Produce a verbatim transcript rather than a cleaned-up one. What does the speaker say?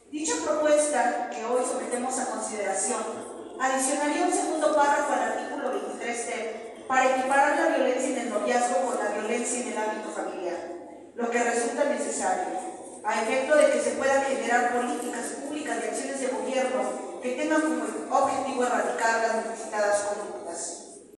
Dicha propuesta que hoy sometemos a consideración adicionaría un segundo párrafo al artículo veintitrés ter para equiparar la violencia en el noviazgo con la violencia en el ámbito familiar, lo que resulta necesario, a efecto de que se puedan generar políticas públicas